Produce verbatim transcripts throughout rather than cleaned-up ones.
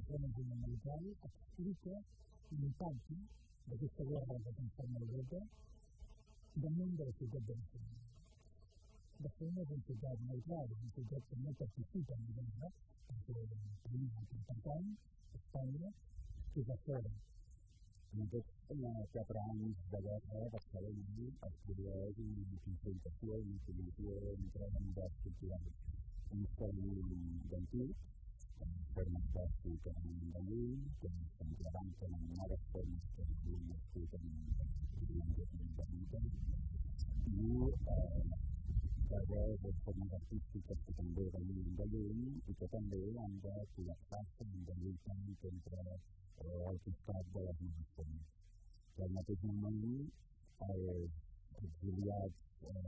Segona Guerra Mundial explica l'impacte d'aquesta guerra que transforma Europa damunt de la ciutat de Barcelona. Barcelona és una ciutat neutral, és una ciutat que no participa en la guerra, perquè el país que pertany, Espanya, queda fora. En aquests quatre anys de guerra, Barcelona es produeix una confrontació, una col·lisió entre unitats culturals. Uns termes d'antics, formes d'èxit que han d'avui, que s'enclavanten en noves formes que avui escolten en dos mil vint, i carrers de formes artístiques que també venien de lluny i que també han de col·lapsar-se, han de lluitar contra el costat de les noves formes. I al mateix moment, els exiliats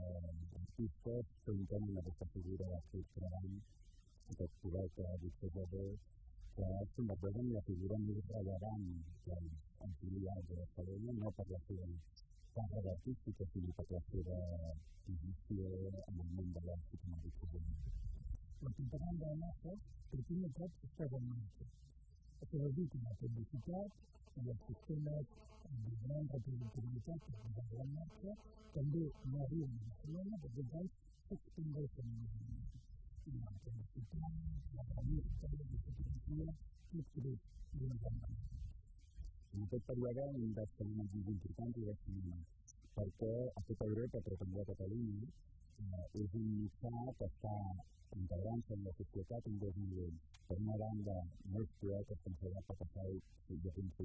artistes s'entenen aquesta figura de Curt Crevant, aquest poeta boxejador, que s'inverteix en la figura més rellevant dels exiliats de Barcelona, no per la seva càrrega artística, sinó per la seva posició en el món de l'art com a boxejador. La propaganda de masses, per primer cop, es posa en marxa. Es dedica a la publicitat i els sistemes de gran republicanitat que es posen en marxa, també no arriben a Barcelona, perquè els anys s'expandeixen en el món. La publicitat, la revista, la fotografia, tot creix d'una gran manera. En aquest període hem d'invertir en un important i de cinema, perquè a tota Europa, però també a Catalunya, és un mitjà que està integrant-se en la societat en dos nivells. Per una banda, molts poetes com Salvat Papassai el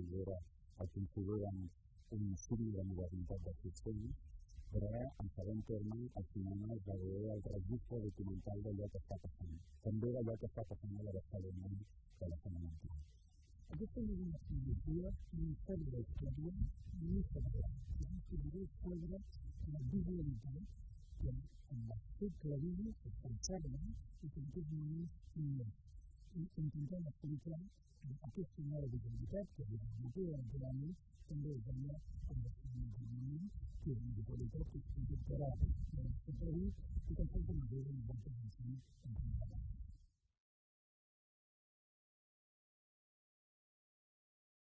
configuren un signe de modernitat del sistema, però, en segon terme, el cinema és el registre documental d'allò que està passant, també d'allò que està passant a la Barcelona de la setmana anterior. Aquesta és una explicació ni sobre la història ni sobre l'art. És una explicació sobre la visualitat que en el segle vint es conserva i que en aquest moment no és. I intentem explicar aquesta nova visualitat que des del mateix naturalment també es dona en el segle vint, que és una visualitat que es projectarà en el segle vint i que en certa manera nosaltres ens hem ensenyat.